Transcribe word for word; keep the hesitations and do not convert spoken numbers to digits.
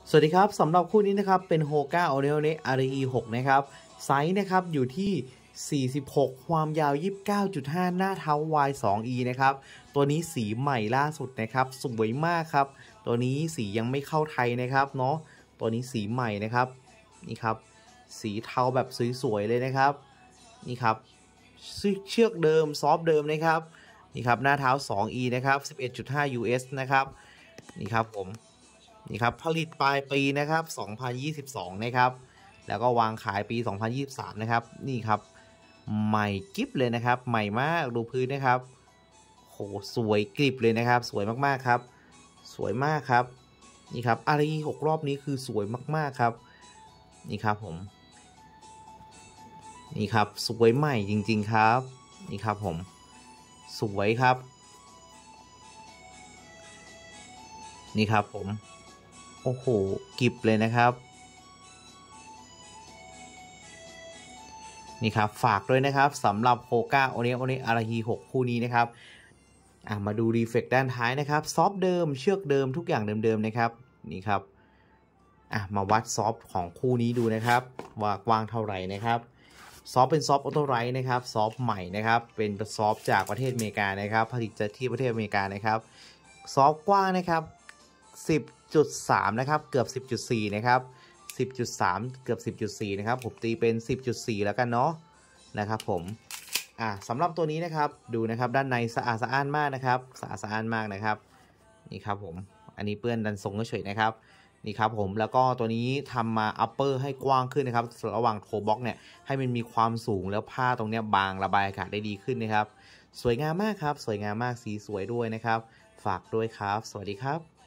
สวัสดีครับสำหรับคู่นี้นะครับเป็นโฮก้าโอเรโอเนอาร์อีหกนะครับไซส์นะครับอยู่ที่สี่สิบหกความยาว ยี่สิบเก้าจุดห้า หน้าเท้า วาย สอง อี นะครับตัวนี้สีใหม่ล่าสุดนะครับสวยมากครับตัวนี้สียังไม่เข้าไทยนะครับเนาะตัวนี้สีใหม่นะครับนี่ครับสีเทาแบบสวยๆเลยนะครับนี่ครับเชือกเดิมซอฟเดิมนะครับนี่ครับหน้าเท้า สอง อี นะครับ สิบเอ็ดจุดห้า ยู เอส นะครับนี่ครับผมนี่ครับผลิตปลายปีนะครับสองพันยี่สิบสองนะครับแล้วก็วางขายปีสองพันยี่สิบสามนะครับนี่ครับใหม่กิ๊บเลยนะครับใหม่มากดูพื้นนะครับโหสวยกริบเลยนะครับสวยมากๆครับสวยมากครับนี่ครับอารีหกรอบนี้คือสวยมากๆครับนี่ครับผมนี่ครับสวยใหม่จริงๆครับนี่ครับผมสวยครับนี่ครับผมโอ้โหกิบเลยนะครับนี่ครับฝากด้วยนะครับสำหรับโฮก้าโอเนโอเนอาราฮีหกคู่นี้นะครับอ่ะมาดูรีเฟกด้านท้ายนะครับซอฟเดิมเชือกเดิมทุกอย่างเดิมๆนะครับนี่ครับอ่ะมาวัดซอฟของคู่นี้ดูนะครับว่ากว้างเท่าไหร่นะครับซอฟเป็นซอฟออโต้ไรท์นะครับซอฟใหม่นะครับเป็นซอฟจากประเทศอเมริกานะครับผลิตจากที่ประเทศอเมริกานะครับซอฟกว้างนะครับสิบจุดสาม นะครับเกือบ สิบจุดสี่ นะครับ สิบจุดสาม เกือบ สิบจุดสี่ นะครับผมตีเป็น สิบจุดสี่ แล้วกันเนาะนะครับผมอ่าสำหรับตัวนี้นะครับดูนะครับด้านในสะอาดสะอ้านมากนะครับสะอาดสะอ้านมากนะครับนี่ครับผมอันนี้เปื้อนดันทรงเฉยๆนะครับนี่ครับผมแล้วก็ตัวนี้ทำมาอัปเปอร์ให้กว้างขึ้นนะครับระหว่างโทบ็อกเนี่ยให้มันมีความสูงแล้วผ้าตรงเนี้ยบางระบายอากาศได้ดีขึ้นนะครับสวยงามมากครับสวยงามมากสีสวยด้วยนะครับฝากด้วยครับสวัสดีครับ